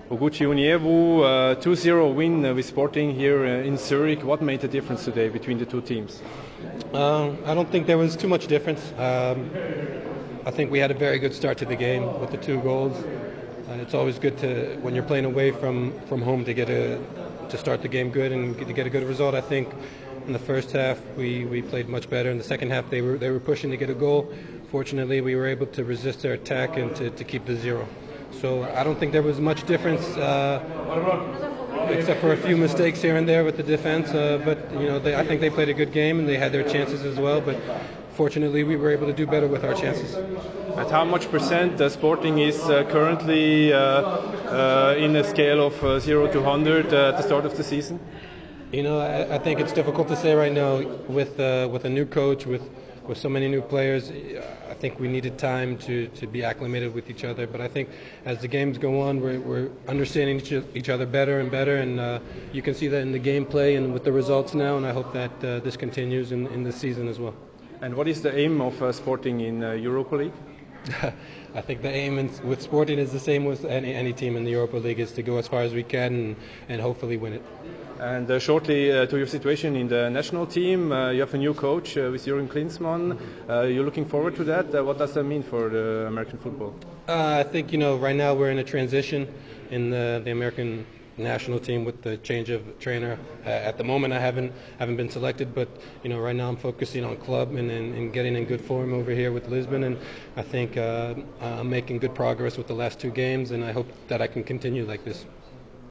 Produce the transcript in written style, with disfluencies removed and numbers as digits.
Oguchi Onyewu, 2-0 win with Sporting here in Zurich. What made the difference today between the two teams? I don't think there was too much difference. I think we had a very good start to the game with the 2 goals. It's always good to, when you're playing away from home, to start the game good and to get a good result. I think in the first half we played much better. In the second half they were pushing to get a goal. Fortunately, we were able to resist their attack and to keep the 0. So I don't think there was much difference, except for a few mistakes here and there with the defense. But I think they played a good game and they had their chances as well. But fortunately, we were able to do better with our chances. At how much percent Sporting is currently in a scale of 0 to 100 at the start of the season? I think it's difficult to say right now with a new coach, with so many new players. I think we needed time to be acclimated with each other. But I think as the games go on, we're understanding each other better and better. And you can see that in the gameplay and with the results now. And I hope that this continues in this season as well. And what is the aim of Sporting in Europa League? I think the aim with Sporting is the same with any team in the Europa League, is to go as far as we can and hopefully win it. And shortly to your situation in the national team, you have a new coach with Jürgen Klinsmann. You're looking forward to that. What does that mean for the American football? I think right now we're in a transition in the American national team with the change of trainer. At the moment, I haven't been selected, but right now I'm focusing on club and getting in good form over here with Lisbon. And I think I'm making good progress with the last 2 games, and I hope that I can continue like this.